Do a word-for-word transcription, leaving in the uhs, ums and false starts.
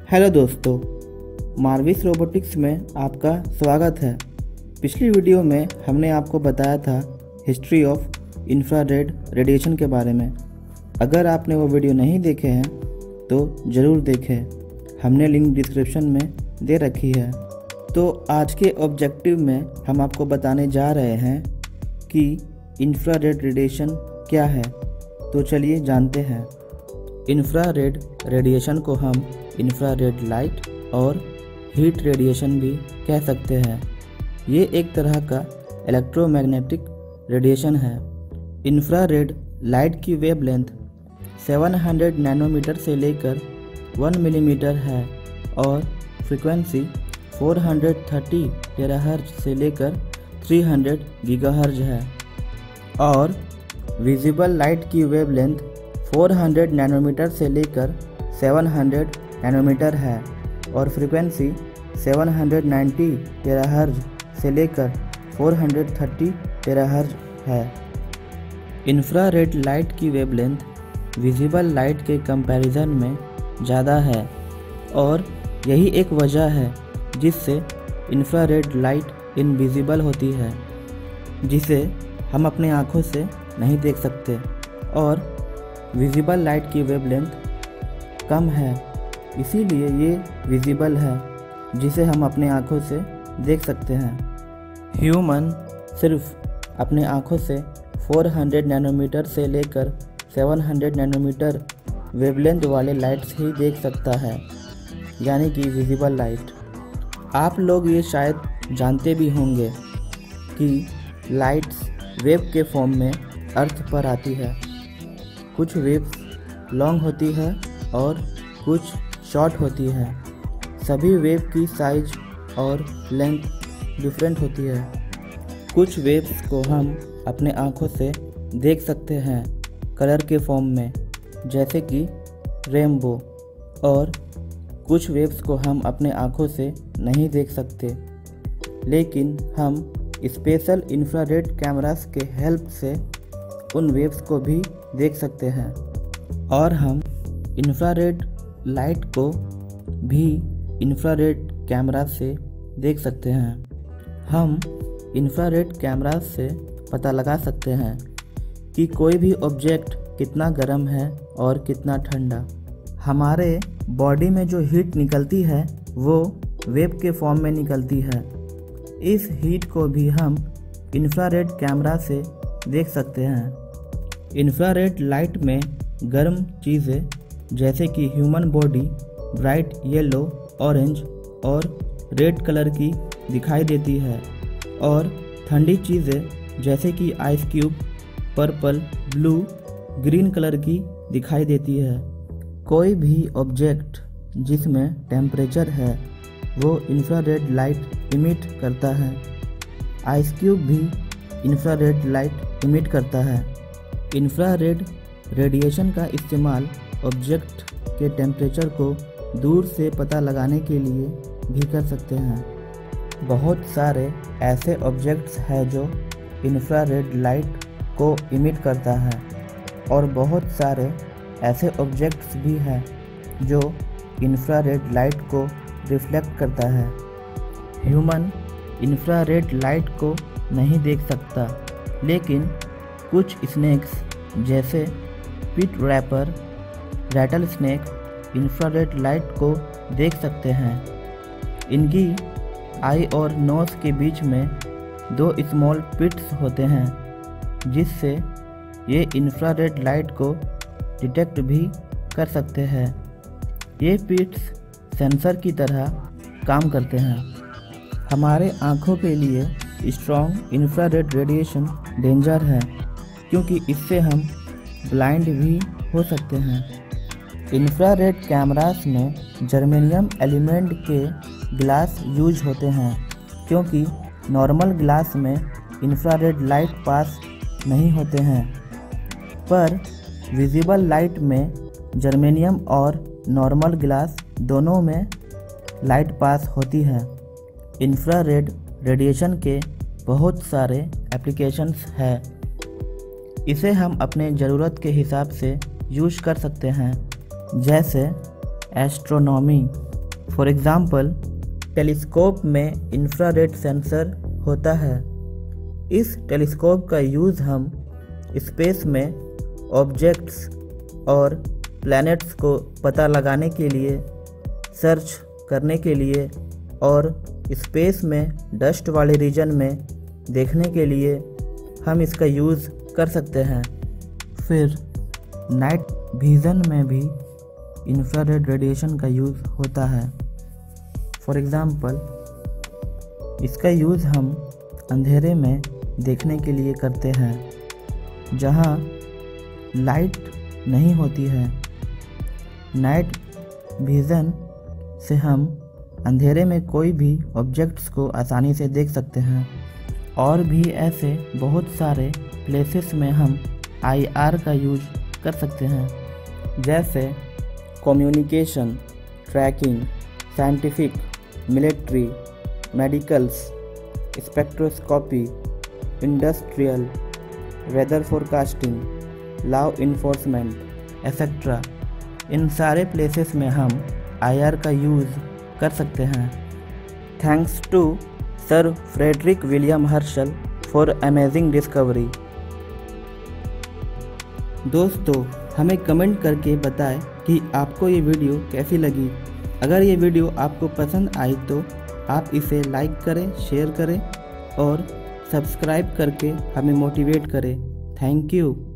Hello दोस्तों, मार्विस robotics में आपका स्वागत है। पिछली वीडियो में हमने आपको बताया था हिस्ट्री ऑफ इंफ्रारेड रेडिएशन के बारे में। अगर आपने वो वीडियो नहीं देखे हैं तो ज़रूर देखें, हमने लिंक डिस्क्रिप्शन में दे रखी है। तो आज के ऑब्जेक्टिव में हम आपको बताने जा रहे हैं कि इंफ्रारेड रेडिएशन क्या है। तो चलिए जानते हैं। इंफ्रारेड रेडिएशन को हम इंफ्रारेड लाइट और हीट रेडिएशन भी कह सकते हैं। ये एक तरह का इलेक्ट्रोमैग्नेटिक रेडिएशन है। इंफ्रारेड लाइट की वेवलेंथ सात सौ नैनोमीटर से लेकर एक मिलीमीटर है और फ्रीक्वेंसी चार सौ तीस टेराहर्ट्ज से लेकर तीन सौ गीगाहर्ट्ज है। और विजिबल लाइट की वेवलेंथ चार सौ नैनोमीटर से लेकर सात सौ नैनोमीटर है और फ्रीक्वेंसी सात सौ नब्बे टेराहर्ट्ज से लेकर चार सौ तीस टेराहर्ट्ज है। इंफ्रारेड लाइट की वेवलेंथ विजिबल लाइट के कंपैरिजन में ज़्यादा है और यही एक वजह है जिससे इंफ्रारेड लाइट इनविजिबल होती है, जिसे हम अपने आँखों से नहीं देख सकते। और विजिबल लाइट की वेवलेंथ कम है, इसीलिए ये विजिबल है, जिसे हम अपने आँखों से देख सकते हैं। ह्यूमन सिर्फ अपने आँखों से चार सौ नैनोमीटर से लेकर सात सौ नैनोमीटर वेवलेंथ वाले लाइट्स ही देख सकता है, यानी कि विजिबल लाइट। आप लोग ये शायद जानते भी होंगे कि लाइट्स वेव के फॉर्म में अर्थ पर आती है। कुछ वेव्स लॉन्ग होती है और कुछ शॉर्ट होती है। सभी वेव की साइज और लेंथ डिफरेंट होती है। कुछ वेव्स को हम अपने आँखों से देख सकते हैं कलर के फॉर्म में, जैसे कि रेनबो, और कुछ वेव्स को हम अपने आँखों से नहीं देख सकते, लेकिन हम स्पेशल इंफ्रारेड कैमरास के हेल्प से उन वेव्स को भी देख सकते हैं। और हम इंफ्रारेड लाइट को भी इंफ्रारेड कैमरा से देख सकते हैं। हम इंफ्रारेड कैमरा से पता लगा सकते हैं कि कोई भी ऑब्जेक्ट कितना गर्म है और कितना ठंडा। हमारे बॉडी में जो हीट निकलती है वो वेव के फॉर्म में निकलती है। इस हीट को भी हम इंफ्रारेड कैमरा से देख सकते हैं। इंफ्रारेड लाइट में गर्म चीज़ें जैसे कि human body bright yellow, orange और रेड कलर की दिखाई देती है, और ठंडी चीज़ें जैसे कि ice cube purple, blue, green colour की दिखाई देती है। कोई भी ऑब्जेक्ट जिसमें टेम्परेचर है वो इंफ्रारेड लाइट इमिट करता है। आइस क्यूब भी इंफ्रारेड लाइट इमिट करता है। इंफ्रारेड रेडिएशन का इस्तेमाल ऑब्जेक्ट के टेम्परेचर को दूर से पता लगाने के लिए भी कर सकते हैं। बहुत सारे ऐसे ऑब्जेक्ट्स हैं जो इंफ्रारेड लाइट को इमिट करता है, और बहुत सारे ऐसे ऑब्जेक्ट्स भी हैं जो इंफ्रारेड लाइट को रिफ्लेक्ट करता है। ह्यूमन इंफ्रारेड लाइट को नहीं देख सकता, लेकिन कुछ स्नेक्स जैसे pit viper, rattle snake infrared light को देख सकते हैं। इनकी आई और नोज के बीच में दो स्मॉल पिट्स होते हैं, जिससे ये इंफ्रारेड लाइट को डिटेक्ट भी कर सकते हैं। ये पिट्स सेंसर की तरह काम करते हैं। हमारे आँखों के लिए स्ट्रॉन्ग इंफ्रारेड रेडिएशन डेंजर है, क्योंकि इससे हम ब्लाइंड भी हो सकते हैं। इंफ्रारेड कैमरास में जर्मेनियम एलिमेंट के ग्लास यूज होते हैं, क्योंकि नॉर्मल ग्लास में इंफ्रारेड लाइट पास नहीं होते हैं, पर विजिबल लाइट में जर्मेनियम और नॉर्मल ग्लास दोनों में लाइट पास होती है। इंफ्रारेड रेडिएशन के बहुत सारे एप्लीकेशंस हैं। इसे हम अपने ज़रूरत के हिसाब से यूज कर सकते हैं, जैसे एस्ट्रोनॉमी, फॉर एग्ज़ाम्पल, टेलीस्कोप में इंफ्रारेड सेंसर होता है। इस टेलीस्कोप का यूज़ हम स्पेस में ऑब्जेक्ट्स और प्लैनेट्स को पता लगाने के लिए, सर्च करने के लिए और स्पेस में डस्ट वाले रीजन में देखने के लिए हम इसका यूज़ कर सकते हैं। फिर नाइट विज़न में भी इंफ्रारेड रेडिएशन का यूज़ होता है। फॉर एग्ज़ाम्पल, इसका यूज़ हम अंधेरे में देखने के लिए करते हैं जहाँ लाइट नहीं होती है। नाइट विज़न से हम अंधेरे में कोई भी ऑब्जेक्ट्स को आसानी से देख सकते हैं। और भी ऐसे बहुत सारे प्लेसेस में हम आई आर का यूज़ कर सकते हैं, जैसे communication, tracking, scientific, military, medicals, spectroscopy, industrial, weather forecasting, law enforcement etcetera. इन सारे प्लेसेस में हम आई आर का यूज़ कर सकते हैं। Thanks to sir Frederick William Herschel for amazing discovery. दोस्तों, हमें कमेंट करके बताएं कि आपको ये वीडियो कैसी लगी। अगर ये वीडियो आपको पसंद आई तो आप इसे लाइक करें, शेयर करें और सब्सक्राइब करके हमें मोटिवेट करें। Thank you.